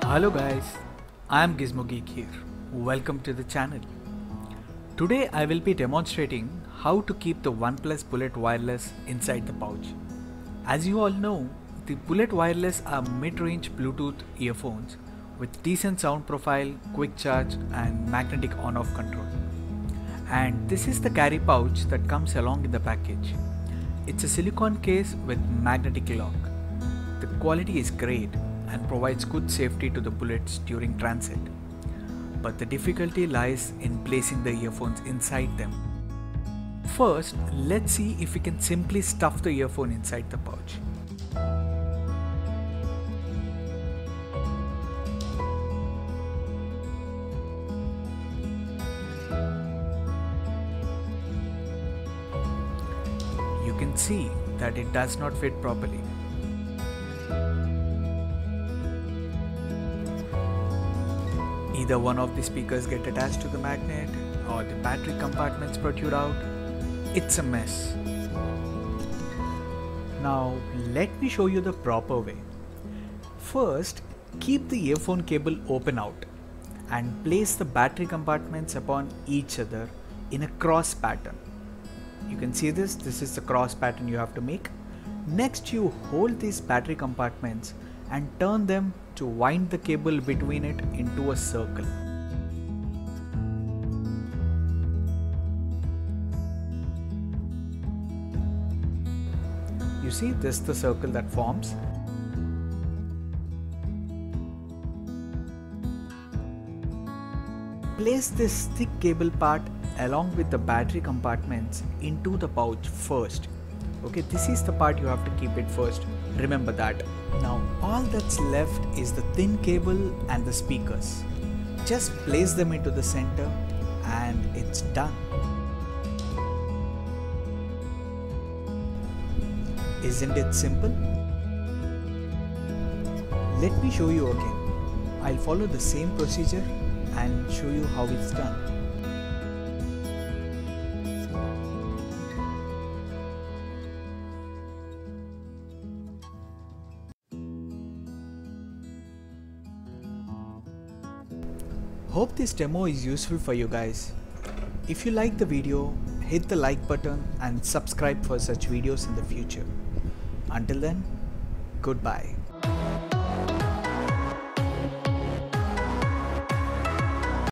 Hello guys, I am Gizmo Geek here. Welcome to the channel. Today I will be demonstrating how to keep the OnePlus Bullet Wireless inside the pouch. As you all know, the Bullet Wireless are mid-range Bluetooth earphones with decent sound profile, quick charge and magnetic on-off control. And this is the carry pouch that comes along in the package. It's a silicone case with magnetic lock. The quality is great and provides good safety to the bullets during transit. But the difficulty lies in placing the earphones inside them. First, let's see if we can simply stuff the earphone inside the pouch. You can see that it does not fit properly. Either one of the speakers get attached to the magnet or the battery compartments protrude out. It's a mess. Now let me show you the proper way. First, keep the earphone cable open out and place the battery compartments upon each other in a cross pattern. You can see this is the cross pattern you have to make. Next, you hold these battery compartments and turn them to wind the cable between it into a circle. You see, this is the circle that forms. Place this thick cable part along with the battery compartments into the pouch first. Okay, this is the part you have to keep it first. Remember that. Now all that's left is the thin cable and the speakers. Just place them into the center and it's done. Isn't it simple? Let me show you again. I'll follow the same procedure and show you how it's done. Hope this demo is useful for you guys. If you like the video, hit the like button and subscribe for such videos in the future. Until then, goodbye.